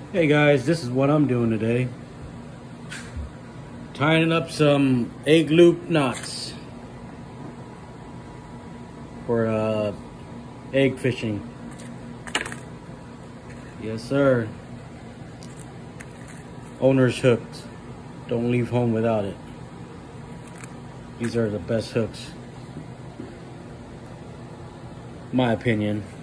Hey guys, this is what I'm doing today. Tying up some egg loop knots for egg fishing. Yes sir. Owner's hooked. Don't leave home without it. These are the best hooks. My opinion.